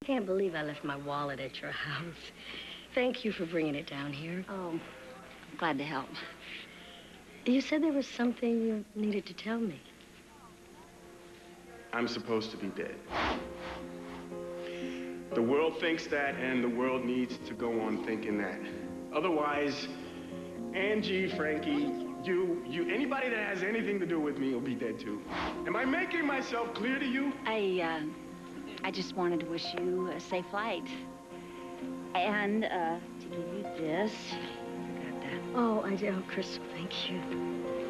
Can't believe I left my wallet at your house. Thank you for bringing it down here. Oh, I'm glad to help. You said there was something you needed to tell me. I'm supposed to be dead. The world thinks that, and the world needs to go on thinking that. Otherwise, Angie, Frankie, anybody that has anything to do with me will be dead too. Am I making myself clear to you? I just wanted to wish you a safe flight. And, to give you this. I got that. Oh, Krystal, thank you.